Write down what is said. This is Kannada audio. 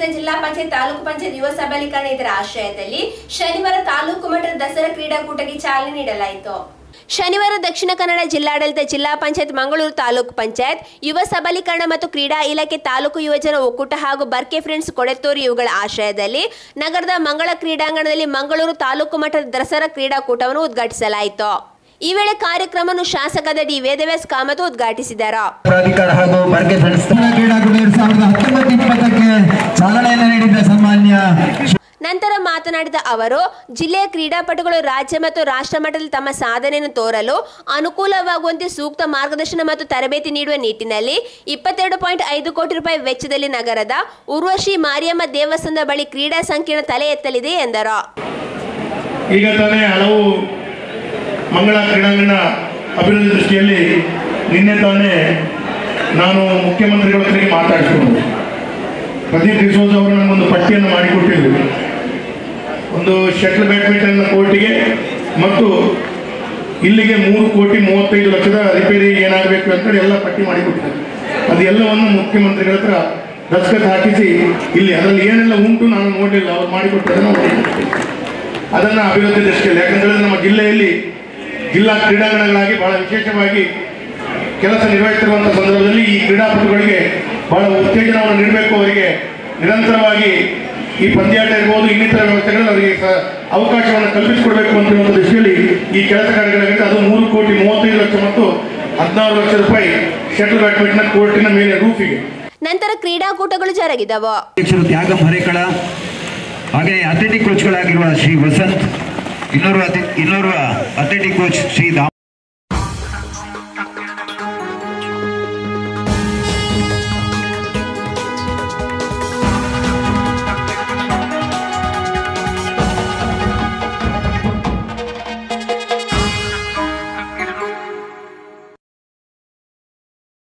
ನಗರದ ಜಿಲ್ಲಾ ಪಂಚಾಯತ್ ತಾಲೂಕು ಪಂಚಾಯತ್ ಯುವ ಸಬಲೀಕರಣ ಇದರ ಆಶ್ರಯದಲ್ಲಿ ಶನಿವಾರ ತಾಲೂಕು ಮಟ್ಟದ ದಸರಾ ಕ್ರೀಡಾಕೂಟಕ್ಕೆ ಚಾಲನೆ ನೀಡಲಾಯಿತು. ಶನಿವಾರ ದಕ್ಷಿಣ ಕನ್ನಡ ಜಿಲ್ಲಾಡಳಿತ, ಜಿಲ್ಲಾ ಪಂಚಾಯತ್, ಮಂಗಳೂರು ತಾಲೂಕು ಪಂಚಾಯತ್, ಯುವ ಸಬಲೀಕರಣ ಮತ್ತು ಕ್ರೀಡಾ ಇಲಾಖೆ, ತಾಲೂಕು ಯುವಜನ ಒಕ್ಕೂಟ ಹಾಗೂ ಬರ್ಕೆ ಫ್ರೆಂಡ್ಸ್ ಕೊಡೆತ್ತೂರು ಇವುಗಳ ಆಶ್ರಯದಲ್ಲಿ ನಗರದ ಮಂಗಳ ಕ್ರೀಡಾಂಗಣದಲ್ಲಿ ಮಂಗಳೂರು ತಾಲೂಕು ಮಟ್ಟದ ದಸರಾ ಕ್ರೀಡಾಕೂಟವನ್ನು ಉದ್ಘಾಟಿಸಲಾಯಿತು. ಈ ವೇಳೆ ಕಾರ್ಯಕ್ರಮವನ್ನು ಶಾಸಕರಾದ ಡಿ ವೇದವ್ಯಾಸ್ ಕಾಮತ್ ಉದ್ಘಾಟಿಸಿದರು. ನಂತರ ಮಾತನಾಡಿದ ಅವರು, ಜಿಲ್ಲೆಯ ಕ್ರೀಡಾಪಟುಗಳು ರಾಜ್ಯ ಮತ್ತು ರಾಷ್ಟ್ರ ಮಟ್ಟದಲ್ಲಿ ತಮ್ಮ ಸಾಧನೆಯನ್ನು ತೋರಲು ಅನುಕೂಲವಾಗುವಂತೆ ಸೂಕ್ತ ಮಾರ್ಗದರ್ಶನ ಮತ್ತು ತರಬೇತಿ ನೀಡುವ ನಿಟ್ಟಿನಲ್ಲಿ 22.5 ಕೋಟಿ ರೂಪಾಯಿ ವೆಚ್ಚದಲ್ಲಿ ನಗರದ ಉರ್ವಶಿ ಮಾರಿಯಮ್ಮ ದೇವಸ್ಥಾನದ ಬಳಿ ಕ್ರೀಡಾ ಸಂಕೀರ್ಣ ತಲೆ ಎತ್ತಲಿದೆ ಎಂದರು. ಈಗ ತಾನೇ ಹಲವು ಮಂಗಳ ಕ್ರೀಡಾಂಗಣ ಅಭಿವೃದ್ಧಿ ದೃಷ್ಟಿಯಲ್ಲಿ ನಿನ್ನೆ ತಾನೇ ನಾನು ಮುಖ್ಯಮಂತ್ರಿಗಳ ಹತ್ತಿರ ಮಾತಾಡಿಸಿಕೊಂಡು ಪ್ರದೀಪ್ ಡಿಸೋಜ ಅವರು ನನಗೊಂದು ಪಟ್ಟಿಯನ್ನು ಮಾಡಿಕೊಟ್ಟಿದ್ರು. ಒಂದು ಶಟ್ಲ್ ಬ್ಯಾಡ್ಮಿಂಟನ್ ಕೋರ್ಟಿಗೆ ಮತ್ತು ಇಲ್ಲಿಗೆ 3,35,00,000 ರಿಪೇರಿ ಏನಾಗಬೇಕು ಅಂತೇಳಿ ಎಲ್ಲ ಪಟ್ಟಿ ಮಾಡಿಕೊಟ್ಟಿದ್ದಾರೆ. ಅದೆಲ್ಲವನ್ನು ಮುಖ್ಯಮಂತ್ರಿಗಳ ಹತ್ರ ದಸ್ಖತ್ ಹಾಕಿಸಿ ಇಲ್ಲಿ ಅದರಲ್ಲಿ ಏನೆಲ್ಲ ಉಂಟು ನಾನು ನೋಡಲಿಲ್ಲ, ಅವ್ರು ಮಾಡಿಕೊಟ್ಟದನ್ನು ಅದನ್ನು ಅಭಿವೃದ್ಧಿ ದೃಷ್ಟಿಯಲ್ಲಿ, ಯಾಕಂದರೆ ನಮ್ಮ ಜಿಲ್ಲೆಯಲ್ಲಿ ಜಿಲ್ಲಾ ಕ್ರೀಡಾಂಗಣಗಳಾಗಿ ಬಹಳ ವಿಶೇಷವಾಗಿ ಕೆಲಸ ನಿರ್ವಹಿಸಿರುವಂಥ ಸಂದರ್ಭದಲ್ಲಿ ಈ ಕ್ರೀಡಾಪಟುಗಳಿಗೆ ಬಹಳ ಉತ್ತೇಜನವನ್ನು ನೀಡಬೇಕು. ಅವರಿಗೆ ನಿರಂತರವಾಗಿ ಈ ಪಂದ್ಯಾಟ ಇರ್ಬೋದು, ಇನ್ನಿತರ ವ್ಯವಸ್ಥೆಗಳಲ್ಲಿ ಅವರಿಗೆ ಅವಕಾಶವನ್ನು ಕಲ್ಪಿಸಿಕೊಡಬೇಕು ಅಂತ ದೃಷ್ಟಿಯಲ್ಲಿ ಈ ಕೆಲಸ ಕಾರ್ಯಗಳಾಗಿದೆ. ಅದು 3,35,00,000 ಮತ್ತು 16 ಲಕ್ಷ ರೂಪಾಯಿ ಶಟಲ್ ಬ್ಯಾಡ್ಮಿಂಟನ್ ಕೋರ್ಟಿನ ಮೇಲೆ ರೂಫಿಗೆ. ನಂತರ ಕ್ರೀಡಾಕೂಟಗಳು ಜರುಗಿದವು. ತ್ಯಾಗಂ ಹರೇಕಳ, ಹಾಗೆಯೇ ಅಥ್ಲೆಟಿಕ್ ಕೋಚ್ಗಳಾಗಿರುವ ಶ್ರೀ ವಸಂತ್, ಇನ್ನೋರ್ವ ಅಥ್ಲೆಟಿಕ್ ಕೋಚ್ ಶ್ರೀ